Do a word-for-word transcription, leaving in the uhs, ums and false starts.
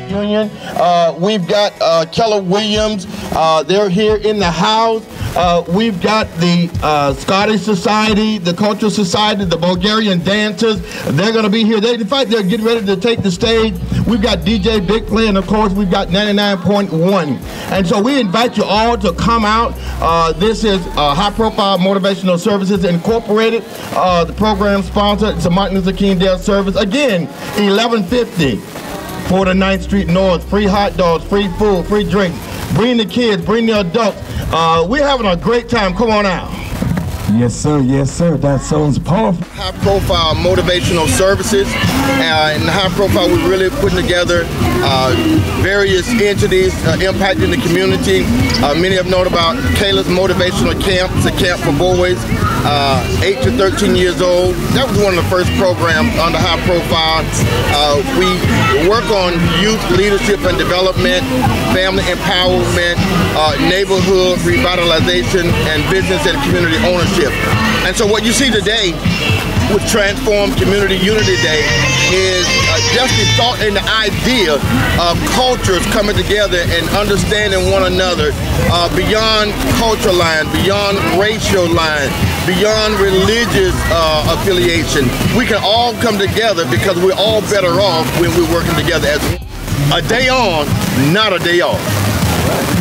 Union. Uh, we've got uh, Keller Williams. Uh, they're here in the house. Uh, we've got the uh, Scottish Society, the Cultural Society, the Bulgarian dancers. They're going to be here. They, in fact, they're getting ready to take the stage. We've got D J Big Play, and of course, we've got ninety-nine point one. And so we invite you all to come out. Uh, this is uh, High Profile Motivational Services Incorporated, uh, the program sponsor. It's a Martin Luther King Day service. Again, eleven fifty, forty-ninth Street North. Free hot dogs, free food, free drinks. Bring the kids, bring the adults. Uh, we're having a great time. Come on out. Yes, sir. Yes, sir. That sounds powerful. High Profile Motivational Services. Uh, in High Profile, we're really putting together uh, various entities uh, impacting the community. Uh, many have known about Kayla's Motivational Camp. It's a camp for boys uh, eight to thirteen years old. That was one of the first programs under High Profile. Uh, we work on youth leadership and development, family empowerment, uh, neighborhood revitalization, and business and community ownership. And so what you see today with Transform Community Unity Day is uh, just the thought and the idea of cultures coming together and understanding one another uh, beyond culture line, beyond racial line, beyond religious uh, affiliation. We can all come together because we're all better off when we're working together as a day on, not a day off.